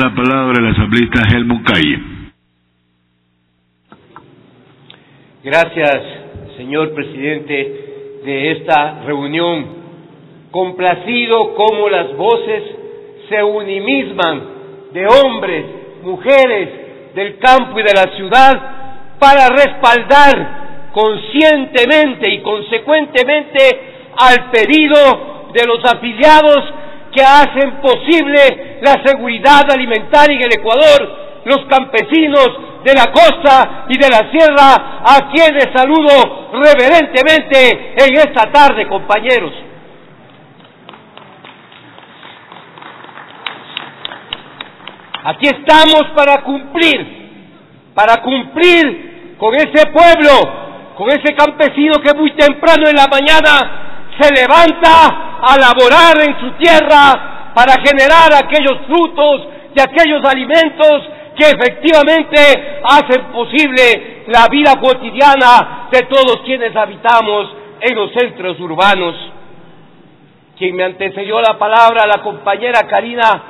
La palabra el asambleísta Helmut Calle. Gracias, señor presidente de esta reunión. Complacido como las voces se unimisman de hombres, mujeres del campo y de la ciudad para respaldar conscientemente y consecuentemente al pedido de los afiliados que hacen posible la seguridad alimentaria en el Ecuador, los campesinos de la costa y de la sierra, a quienes saludo reverentemente en esta tarde, compañeros. Aquí estamos para cumplir con ese pueblo, con ese campesino que muy temprano en la mañana se levanta a laborar en su tierra para generar aquellos frutos y aquellos alimentos que efectivamente hacen posible la vida cotidiana de todos quienes habitamos en los centros urbanos. Quien me antecedió la palabra, la compañera Karina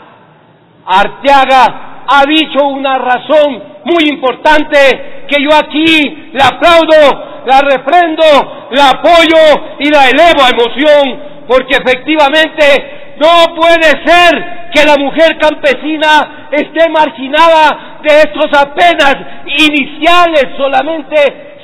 Arteaga, ha dicho una razón muy importante que yo aquí la aplaudo, la refrendo, la apoyo y la elevo a emoción, porque efectivamente no puede ser que la mujer campesina esté marginada de estos apenas iniciales, solamente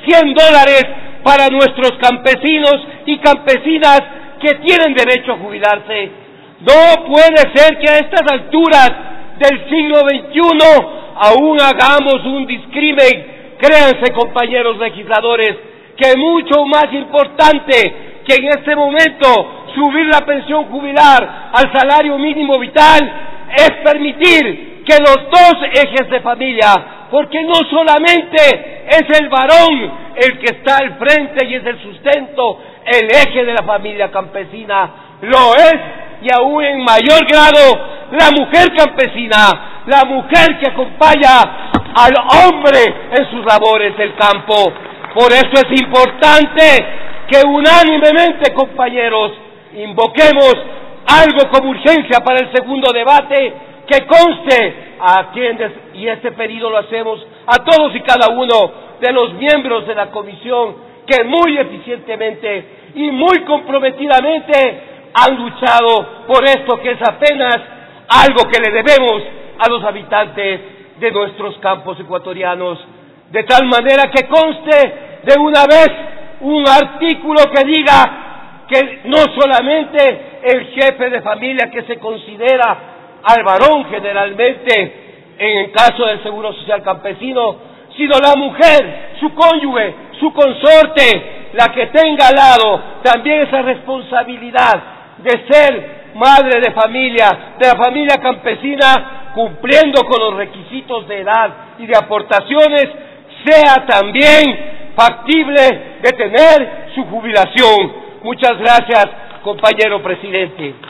$100 para nuestros campesinos y campesinas que tienen derecho a jubilarse. No puede ser que a estas alturas del siglo XXI aún hagamos un discrimen. Créanse, compañeros legisladores, que mucho más importante que en este momento subir la pensión jubilar al salario mínimo vital es permitir que los dos ejes de familia, porque no solamente es el varón el que está al frente y es el sustento, el eje de la familia campesina, lo es, y aún en mayor grado, la mujer campesina, la mujer que acompaña al hombre en sus labores del campo. Por eso es importante que unánimemente, compañeros, invoquemos algo como urgencia para el segundo debate, que conste a quienes, y este pedido lo hacemos a todos y cada uno de los miembros de la comisión, que muy eficientemente y muy comprometidamente han luchado por esto, que es apenas algo que le debemos a los habitantes de nuestros campos ecuatorianos, de tal manera que conste de una vez un artículo que diga que no solamente el jefe de familia, que se considera al varón generalmente en el caso del Seguro Social Campesino, sino la mujer, su cónyuge, su consorte, la que tenga al lado también esa responsabilidad de ser madre de familia, de la familia campesina, cumpliendo con los requisitos de edad y de aportaciones, sea también factible de tener su jubilación. Muchas gracias, compañero presidente.